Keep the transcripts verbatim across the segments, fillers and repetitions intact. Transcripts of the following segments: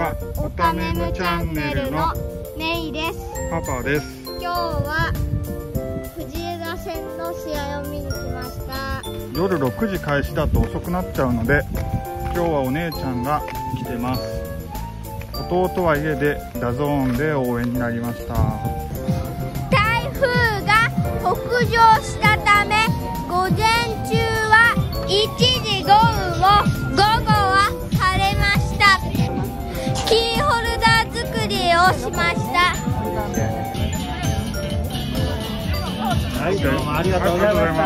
はおためむチャンネルのメイです。 パパです。 今日は藤枝線の試合を見に来ました。 夜ろくじ開始だと遅くなっちゃうので、今日はお姉ちゃんが来てます。弟は家でダゾーンで応援になりました。 台風が北上したため、午前中はいちじごふんを、午後は晴れました。キーホルダー作りをしました。 はい、どうもありがとうございました。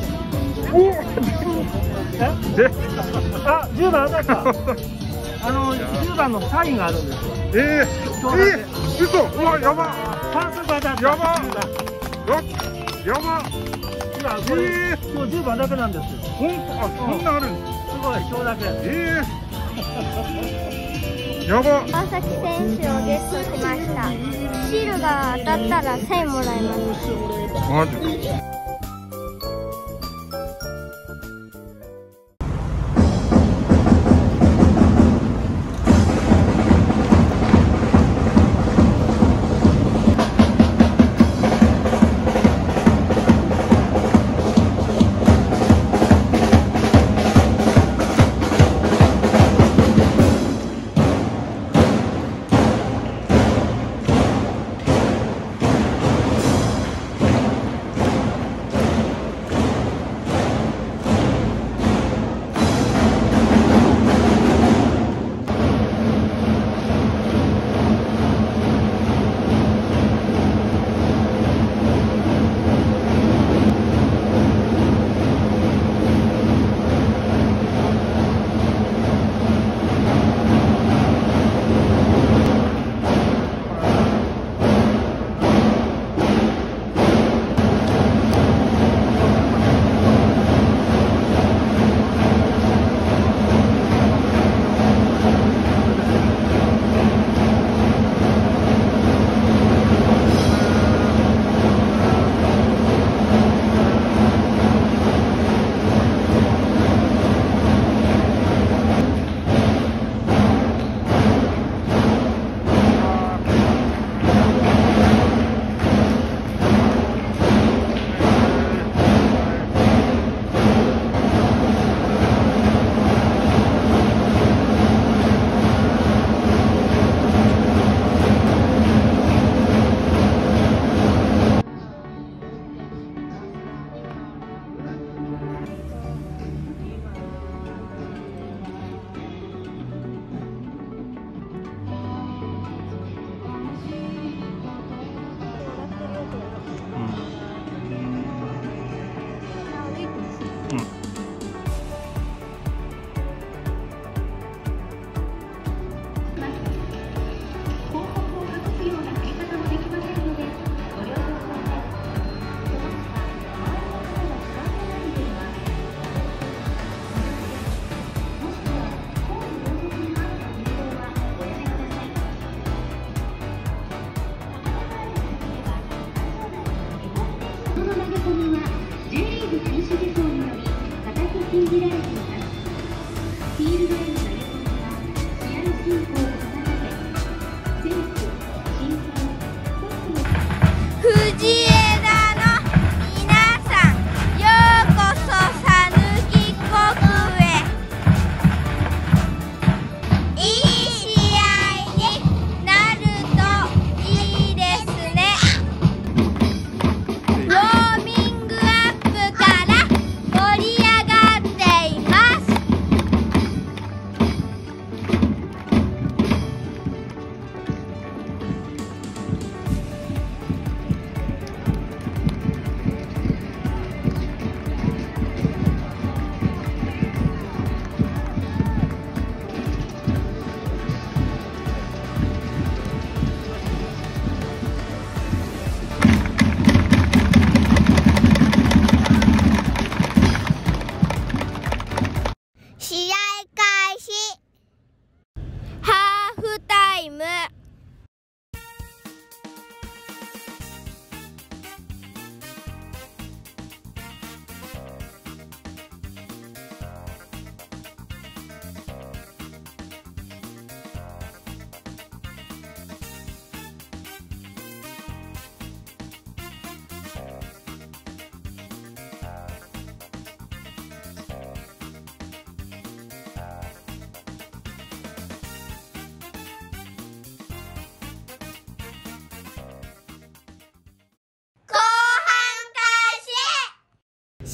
あ、じゅうばん当たった。あのじゅうばんのサインがあるんですよ。 えー、えー、嘘、うわ、やば。 算数当たった。 やば。やば。 今これ、えー、今日じゅうばんだけなんですよ。 本当、あ、そんなあるんです。 すごい、今日だけ。 えー、やば。 川崎選手をゲットしました。シールが当たったらサインもらいます。 マジか。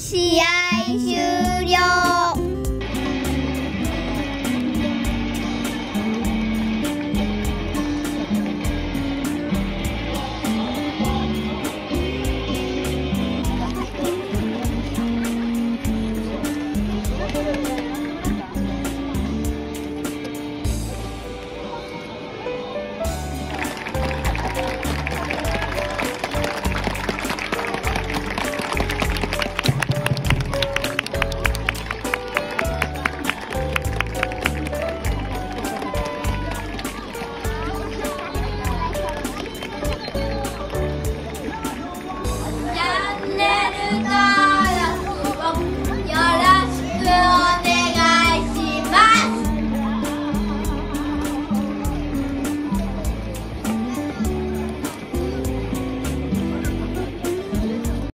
試合終